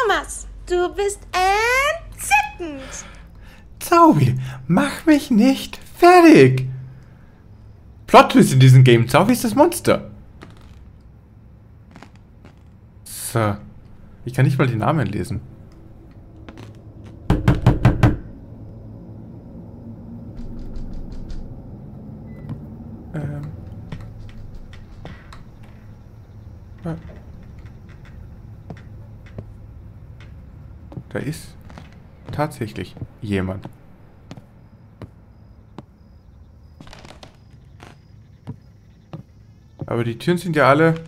Thomas, du bist entzückend. Zaubi, mach mich nicht fertig. Plot-Twist in diesem Game. Zaubi ist das Monster. So. Ich kann nicht mal die Namen lesen. Da ist tatsächlich jemand. Aber die Türen sind ja alle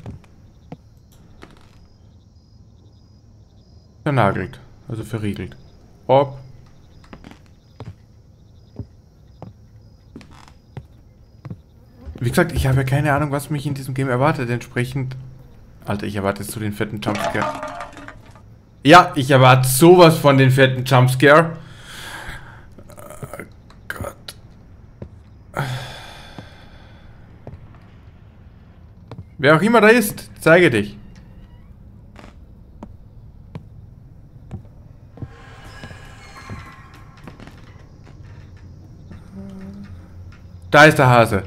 vernagelt, also verriegelt. Ob. Wie gesagt, ich habe ja keine Ahnung, was mich in diesem Game erwartet. Entsprechend. Alter, ich erwarte jetzt so den fetten Jumpscare. Ja, ich erwarte sowas von den fetten Jumpscare. Oh Gott. Wer auch immer da ist, zeige dich. Da ist der Hase.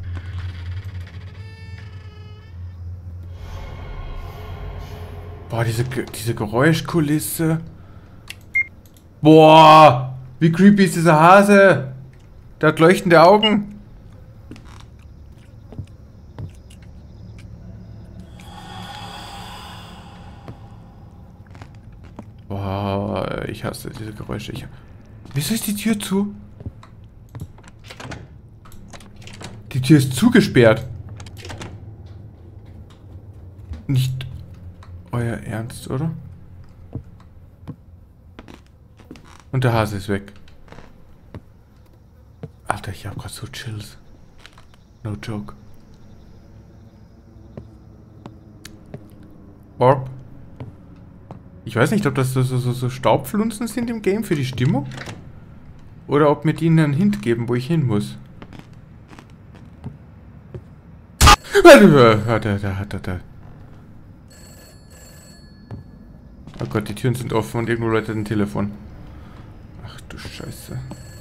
Boah, diese Geräuschkulisse. Boah, wie creepy ist dieser Hase? Der hat leuchtende Augen. Boah, ich hasse diese Geräusche. Wieso ist die Tür zu? Die Tür ist zugesperrt. Nicht euer Ernst, oder? Und der Hase ist weg. Alter, ich hab grad so Chills. No joke. Orb. Ich weiß nicht, ob das so Staubflunzen sind im Game für die Stimmung. Oder ob mir die einen Hint geben, wo ich hin muss. Oh Gott, die Türen sind offen und irgendwo läutet ein Telefon. Ach du Scheiße.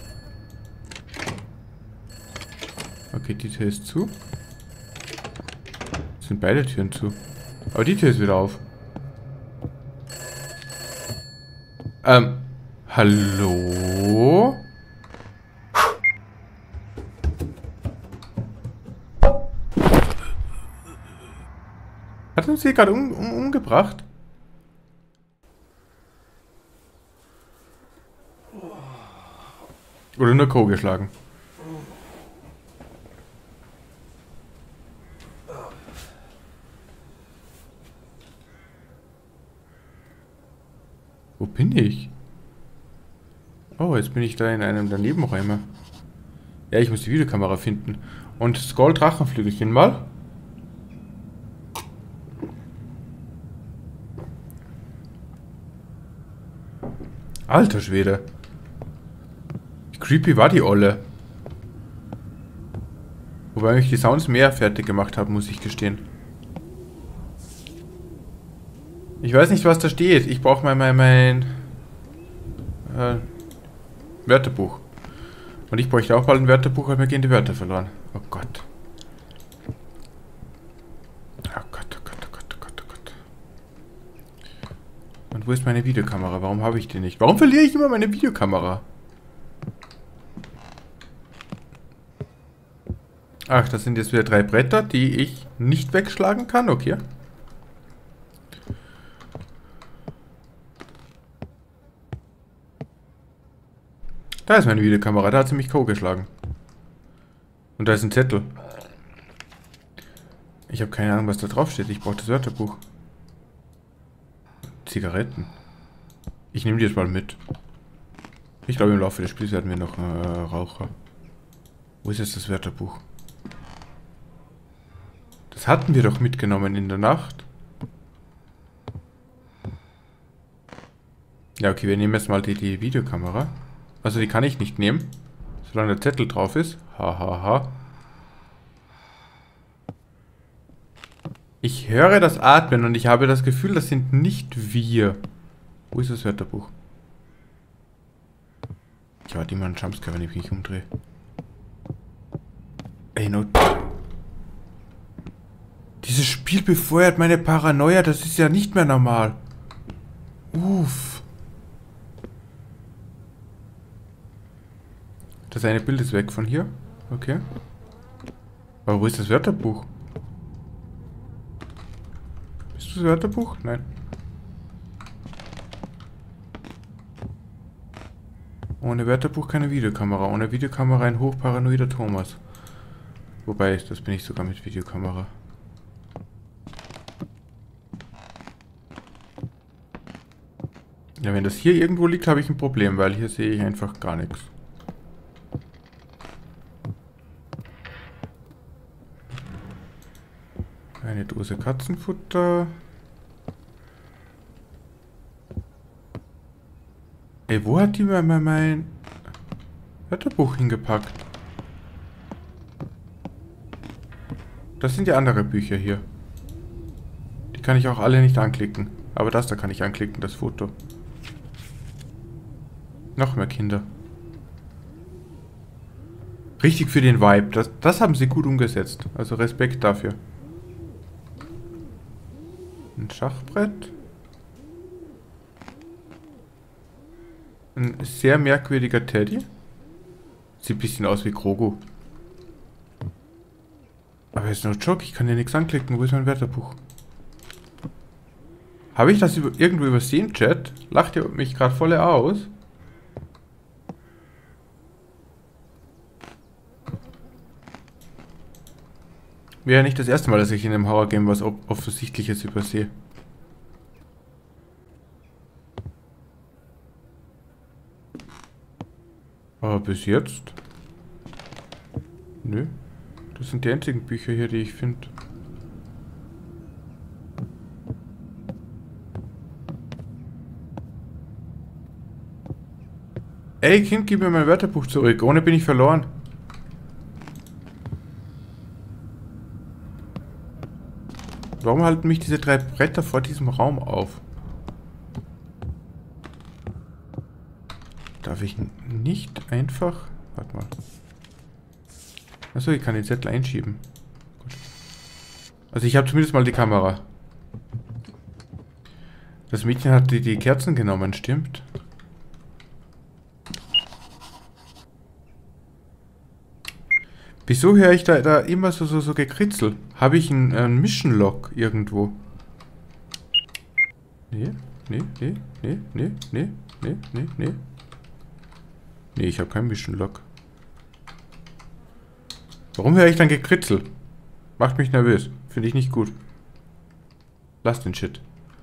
Okay, die Tür ist zu. Sind beide Türen zu. Aber die Tür ist wieder auf. Hallo? Hat uns hier gerade umgebracht? Oder nur Co. geschlagen? Wo bin ich? Oh, jetzt bin ich da in einem der Nebenräume. Ja, ich muss die Videokamera finden. Und scroll Drachenflügelchen mal. Alter Schwede. Wie creepy war die Olle? Wobei mich die Sounds mehr fertig gemacht haben, muss ich gestehen. Ich weiß nicht, was da steht. Ich brauche mal mein Wörterbuch. Und ich bräuchte auch bald ein Wörterbuch, weil mir gehen die Wörter verloren. Oh Gott. Oh Gott, oh Gott, oh Gott, oh Gott, oh Gott. Und wo ist meine Videokamera? Warum habe ich die nicht? Warum verliere ich immer meine Videokamera? Ach, das sind jetzt wieder 3 Bretter, die ich nicht wegschlagen kann. Okay. Da ist meine Videokamera, da hat sie mich K.O. geschlagen. Und da ist ein Zettel. Ich habe keine Ahnung, was da drauf steht. Ich brauche das Wörterbuch. Zigaretten. Ich nehme die jetzt mal mit. Ich glaube, im Laufe des Spiels werden wir noch Raucher. Wo ist jetzt das Wörterbuch? Das hatten wir doch mitgenommen in der Nacht. Ja, okay, wir nehmen jetzt mal die Videokamera. Also die kann ich nicht nehmen, solange der Zettel drauf ist. Hahaha. Ich höre das Atmen und ich habe das Gefühl, das sind nicht wir. Wo ist das Wörterbuch? Ich warte immer einen Jumpscare, wenn ich mich umdrehe. Ey, no. Dieses Spiel befeuert meine Paranoia, das ist ja nicht mehr normal. Uff. Das eine Bild ist weg von hier. Okay. Aber wo ist das Wörterbuch? Ist das Wörterbuch? Nein. Ohne Wörterbuch keine Videokamera. Ohne Videokamera ein hochparanoider Thomas. Wobei, das bin ich sogar mit Videokamera. Ja, wenn das hier irgendwo liegt, habe ich ein Problem, weil hier sehe ich einfach gar nichts. Eine Dose Katzenfutter. Ey, wo hat die mir mein Wörterbuch hingepackt? Das sind ja andere Bücher hier. Die kann ich auch alle nicht anklicken. Aber das da kann ich anklicken, das Foto. Noch mehr Kinder. Richtig für den Vibe. Das haben sie gut umgesetzt. Also Respekt dafür. Ein Schachbrett. Ein sehr merkwürdiger Teddy. Sieht ein bisschen aus wie Grogu. Aber ist no joke, ich kann hier nichts anklicken. Wo ist mein Wörterbuch? Habe ich das irgendwo übersehen, Chat? Lacht ihr mich gerade voll aus? Wäre ja nicht das erste Mal, dass ich in einem Horror-Game was Offensichtliches übersehe. Aber bis jetzt? Nö. Das sind die einzigen Bücher hier, die ich finde. Ey, Kind, gib mir mein Wörterbuch zurück. Ohne bin ich verloren. Warum halten mich diese 3 Bretter vor diesem Raum auf? Darf ich nicht einfach... Warte mal. Achso, ich kann den Zettel einschieben. Gut. Also ich habe zumindest mal die Kamera. Das Mädchen hat die Kerzen genommen, stimmt? Wieso höre ich da immer so gekritzel? Habe ich einen Mission Log irgendwo? Nee. Nee, ich habe keinen Mission Log. Warum höre ich dann gekritzel? Macht mich nervös. Finde ich nicht gut. Lass den Shit.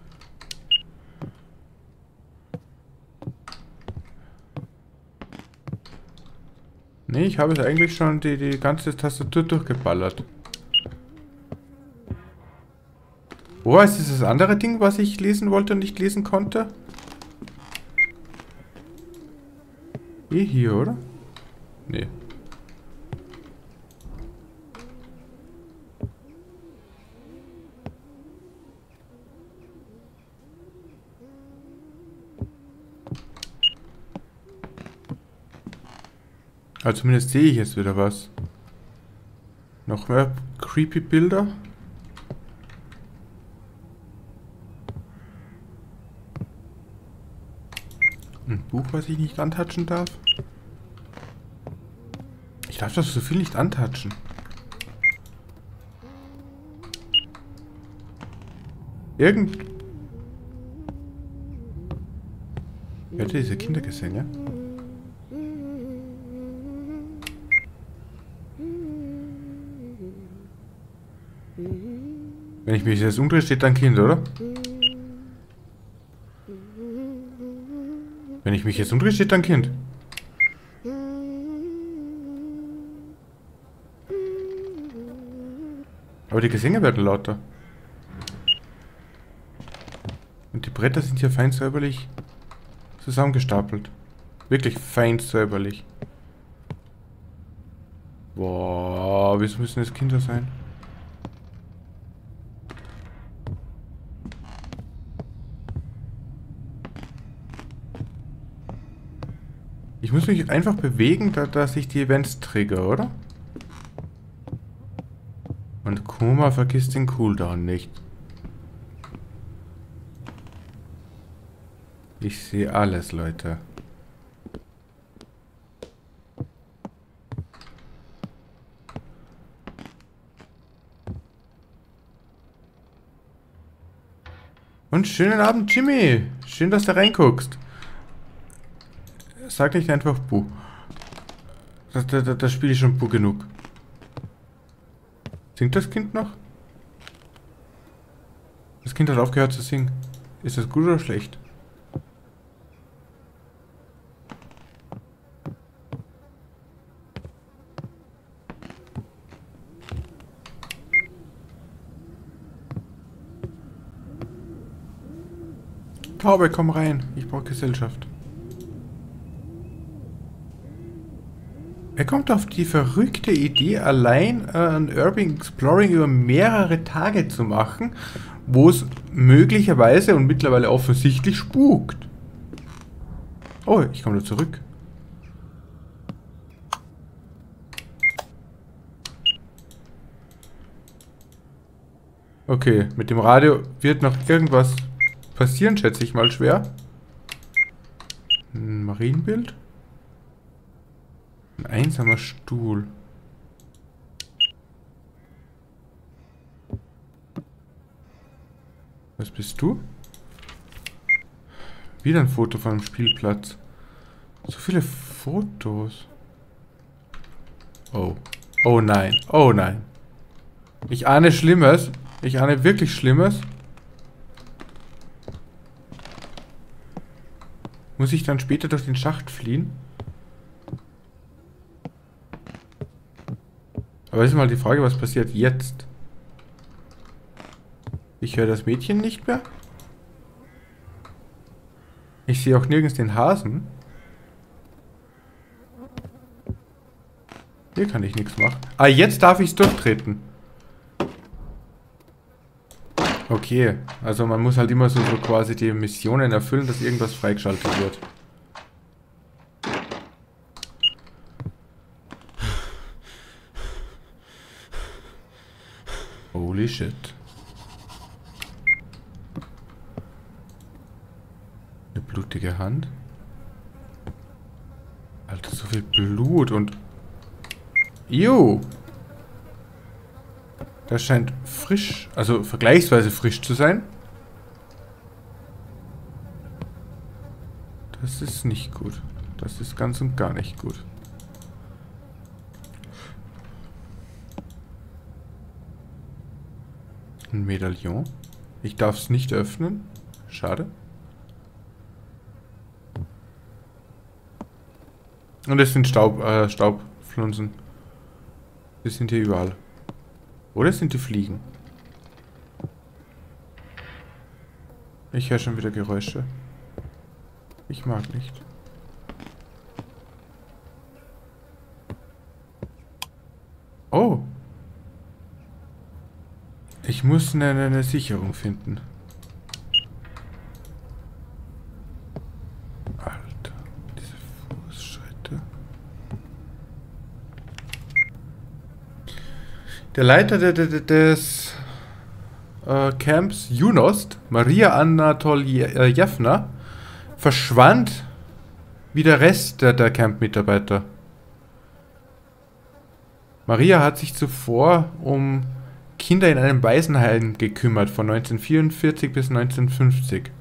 Nee, ich habe es eigentlich schon die ganze Tastatur durchgeballert. Wo ist dieses andere Ding, was ich lesen wollte und nicht lesen konnte? Hier, oder? Nee. Also zumindest sehe ich jetzt wieder was. Noch mehr creepy Bilder. Ein Buch, was ich nicht antatschen darf. Ich darf das so viel nicht antatschen. Wer hat diese Kindergesänge? Wenn ich mich jetzt umdrehe, steht da ein Kind, oder? Wenn ich mich jetzt umdrehe, steht da ein Kind. Aber die Gesänge werden lauter. Und die Bretter sind hier fein säuberlich zusammengestapelt. Wirklich fein säuberlich. Boah, wieso müssen es Kinder sein? Ich muss mich einfach bewegen, dass ich die Events trigger, oder? Und Kuma vergisst den Cooldown nicht. Ich sehe alles, Leute. Und schönen Abend, Jimmy. Schön, dass du reinguckst. Sag nicht einfach Buh. Das spiele ich schon Buh genug. Singt das Kind noch? Das Kind hat aufgehört zu singen. Ist das gut oder schlecht? Taube, komm rein. Ich brauche Gesellschaft. Er kommt auf die verrückte Idee, allein ein Urban Exploring über mehrere Tage zu machen, wo es möglicherweise und mittlerweile offensichtlich spukt. Oh, ich komme da zurück. Okay, mit dem Radio wird noch irgendwas passieren, schätze ich mal schwer. Ein Marienbild? Ein einsamer Stuhl. Was bist du? Wieder ein Foto von einem Spielplatz. So viele Fotos. Oh. Oh nein. Oh nein. Ich ahne Schlimmes. Ich ahne wirklich Schlimmes. Muss ich dann später durch den Schacht fliehen? Aber ist mal die Frage, was passiert jetzt? Ich höre das Mädchen nicht mehr. Ich sehe auch nirgends den Hasen. Hier kann ich nichts machen. Ah, jetzt darf ich es durchtreten. Okay, also man muss halt immer so quasi die Missionen erfüllen, dass irgendwas freigeschaltet wird. Holy shit. Eine blutige Hand. Alter, so viel Blut und... Ew. Das scheint frisch, also vergleichsweise frisch zu sein. Das ist nicht gut. Das ist ganz und gar nicht gut. Ein Medaillon. Ich darf es nicht öffnen. Schade. Und es sind Staubpflanzen. Die sind hier überall. Oder sind die Fliegen? Ich höre schon wieder Geräusche. Ich mag nicht. Oh. Ich muss eine Sicherung finden. Alter, diese Fußschritte. Der Leiter des Camps Junost, Maria Anatoljewna, verschwand wie der Rest der Camp-Mitarbeiter. Maria hat sich zuvor um Kinder in einem Waisenheim gekümmert, von 1944 bis 1950.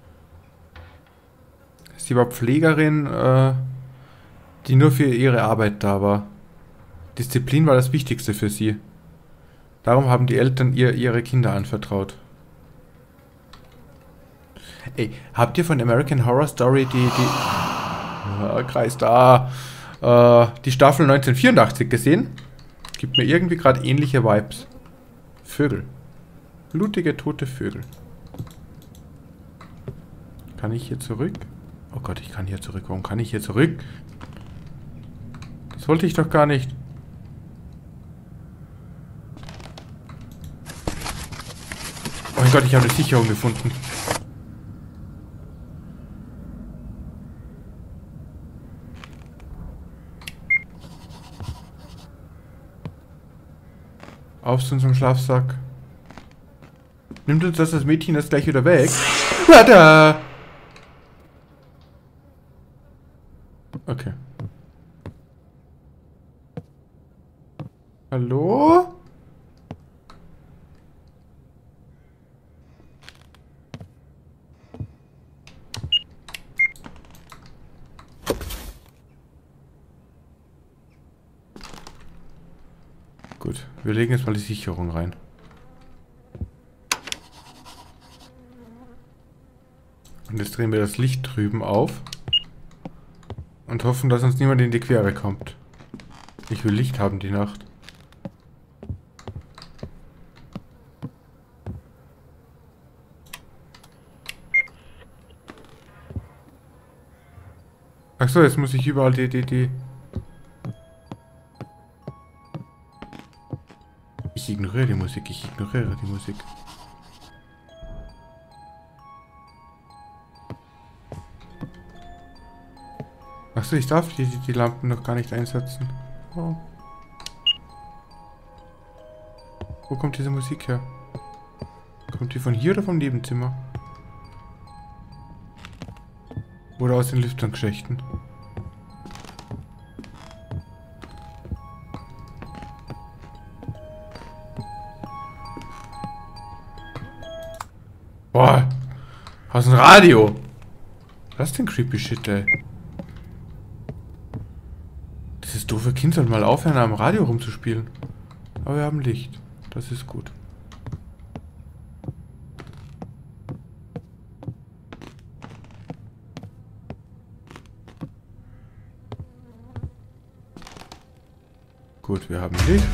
Sie war Pflegerin, die nur für ihre Arbeit da war. Disziplin war das Wichtigste für sie. Darum haben die Eltern ihr ihre Kinder anvertraut. Ey, habt ihr von American Horror Story Kreis da, die Staffel 1984 gesehen? Gibt mir irgendwie gerade ähnliche Vibes. Vögel. Blutige, tote Vögel. Kann ich hier zurück? Oh Gott, ich kann hier zurück. Warum kann ich hier zurück? Das wollte ich doch gar nicht. Oh mein Gott, ich habe eine Sicherung gefunden. Auf zu unserem Schlafsack. Nimmt uns das Mädchen das gleich wieder weg? Warte! Okay. Hallo? Gut, wir legen jetzt mal die Sicherung rein. Und jetzt drehen wir das Licht drüben auf. Und hoffen, dass uns niemand in die Quere kommt. Ich will Licht haben die Nacht. Achso, jetzt muss ich überall die... Ich ignoriere die Musik, ich ignoriere die Musik. Achso, ich darf die Lampen noch gar nicht einsetzen. Oh. Wo kommt diese Musik her? Kommt die von hier oder vom Nebenzimmer? Oder aus den Lüftungsschächten? Boah, aus dem Radio. Was ist denn creepy shit, ey? Dieses doofe Kind soll mal aufhören, am Radio rumzuspielen. Aber wir haben Licht. Das ist gut. Gut, wir haben Licht.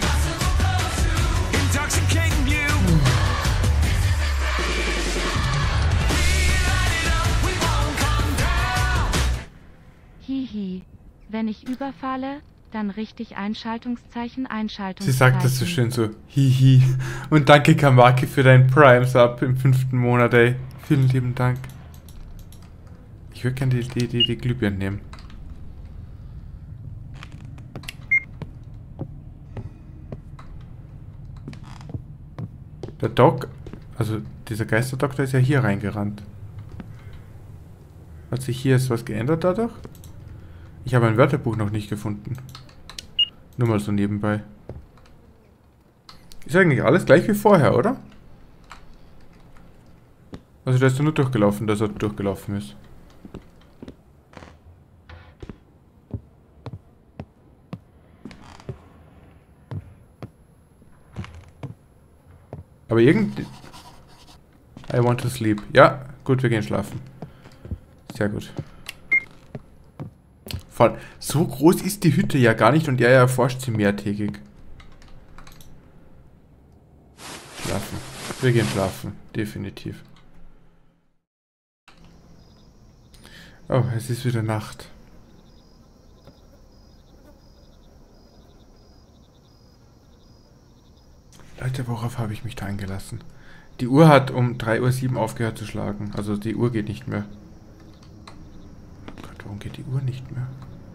Hihi. Wenn ich überfalle, dann richtig Einschaltungszeichen, Einschaltungszeichen. Sie sagt das so schön so, hihi. Und danke Kamaki für deinen Prime-Sub im 5. Monat, ey. Vielen lieben Dank. Ich würde gerne die Glühbirne nehmen. Der Doc, also dieser Geisterdoktor ist ja hier reingerannt. Hat sich hier jetzt was geändert dadurch? Ich habe ein Wörterbuch noch nicht gefunden. Nur mal so nebenbei. Ist eigentlich alles gleich wie vorher, oder? Also der ist nur durchgelaufen, dass er durchgelaufen ist. Aber irgendwie... I want to sleep. Ja, gut, wir gehen schlafen. Sehr gut. Vor allem, so groß ist die Hütte ja gar nicht und er erforscht sie mehrtägig. Schlafen. Wir gehen schlafen. Definitiv. Oh, es ist wieder Nacht. Leute, worauf habe ich mich da eingelassen? Die Uhr hat um 3:07 Uhr aufgehört zu schlagen. Also die Uhr geht nicht mehr. Oh Gott, warum geht die Uhr nicht mehr?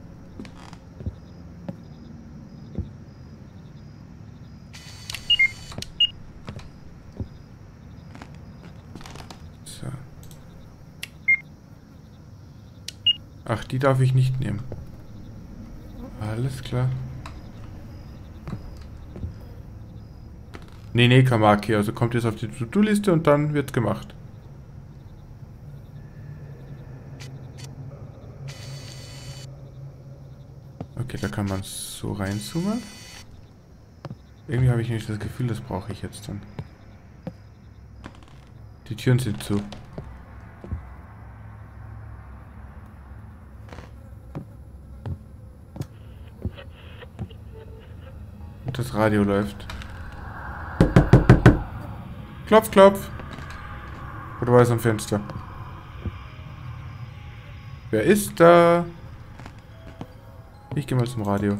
So. Ach, die darf ich nicht nehmen. Alles klar. Nee, Kamaki, also kommt jetzt auf die To-Do-Liste und dann wird's gemacht. Okay, da kann man so reinzoomen. Irgendwie habe ich nicht das Gefühl, das brauche ich jetzt dann. Die Türen sind zu. Und das Radio läuft. Klopf, klopf. Oder war es am Fenster? Wer ist da? Ich gehe mal zum Radio.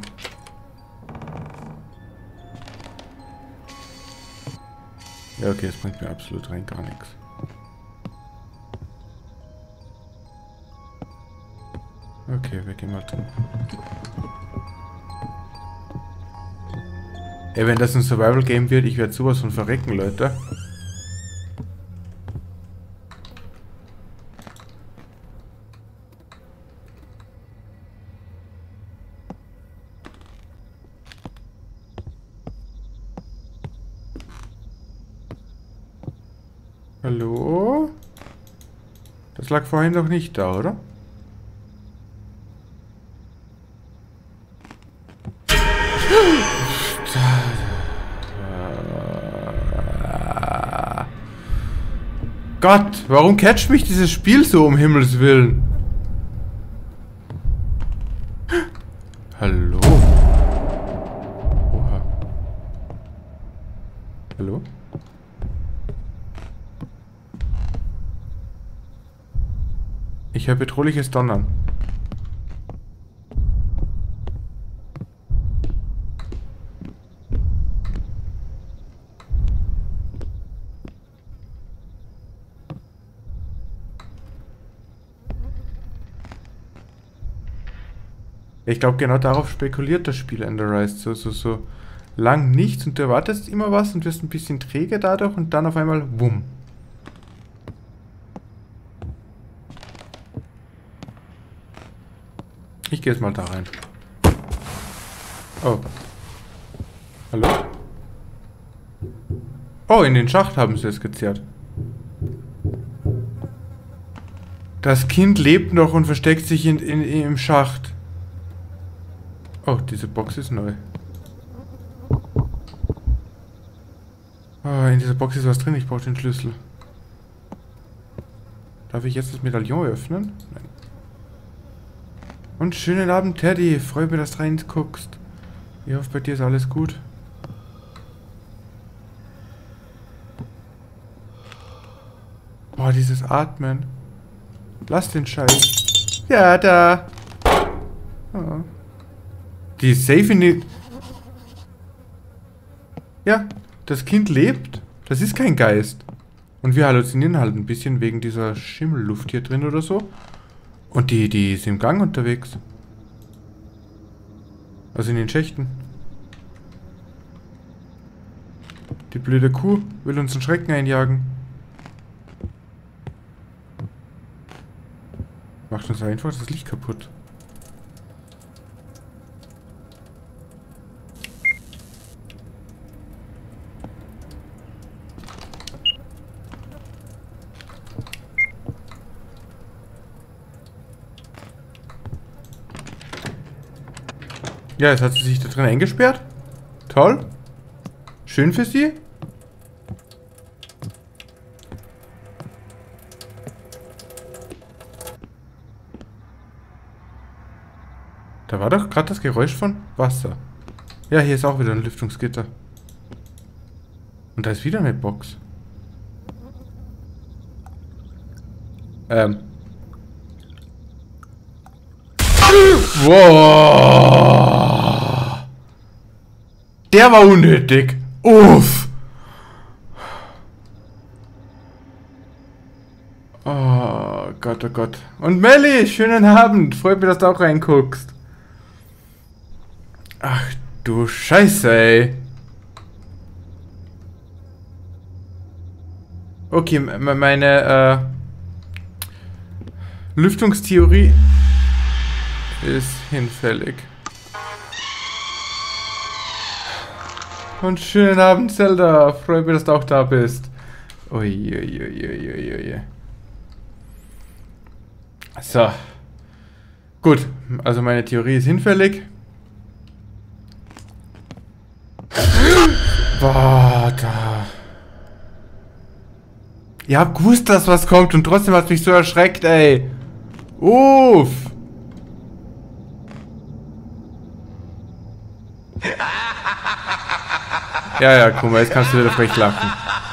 Ja, okay, das bringt mir absolut rein gar nichts. Okay, wir gehen mal zum... Ey, wenn das ein Survival-Game wird, ich werde sowas von verrecken, Leute. Hallo? Das lag vorhin doch nicht da, oder? Gott, warum catcht mich dieses Spiel so, um Himmels Willen? Hallo? Oha. Hallo? Ich höre bedrohliches Donnern. Ich glaube, genau darauf spekuliert das Spiel Enderized. So lang nichts und du erwartest immer was und wirst ein bisschen träge dadurch und dann auf einmal wumm. Ich gehe jetzt mal da rein. Oh. Hallo? Oh, in den Schacht haben sie es gezerrt. Das Kind lebt noch und versteckt sich im Schacht. Oh, diese Box ist neu. Oh, in dieser Box ist was drin. Ich brauche den Schlüssel. Darf ich jetzt das Medaillon öffnen? Nein. Und schönen Abend, Teddy. Freut mich, dass du reinguckst. Ich hoffe, bei dir ist alles gut. Boah, dieses Atmen. Lass den Scheiß. Ja, da. Oh. Die ist safe in die... Ja, das Kind lebt. Das ist kein Geist. Und wir halluzinieren halt ein bisschen wegen dieser Schimmelluft hier drin oder so. Und die ist im Gang unterwegs. Also in den Schächten. Die blöde Kuh will uns einen Schrecken einjagen. Macht uns einfach das Licht kaputt. Ja, jetzt hat sie sich da drin eingesperrt. Toll. Schön für sie. Da war doch gerade das Geräusch von Wasser. Ja, hier ist auch wieder ein Lüftungsgitter. Und da ist wieder eine Box. Wow. Der war unnötig. Uff. Oh Gott, oh Gott. Und Melli, schönen Abend. Freut mich, dass du auch reinguckst. Ach du Scheiße, ey. Okay, meine Lüftungstheorie ist hinfällig. Und schönen Abend, Zelda. Freut mich, dass du auch da bist. Uiuiuiuiui. So. Gut, also meine Theorie ist hinfällig. Boah, da. Ihr habt gewusst, dass was kommt und trotzdem hat mich so erschreckt, ey. Uff. Ja, guck mal, jetzt kannst du wieder frech lachen.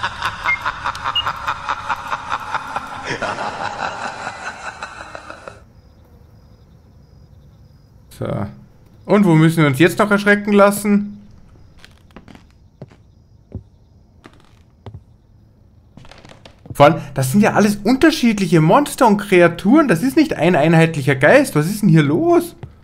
So. Und wo müssen wir uns jetzt noch erschrecken lassen? Vor allem, das sind ja alles unterschiedliche Monster und Kreaturen. Das ist nicht ein einheitlicher Geist. Was ist denn hier los?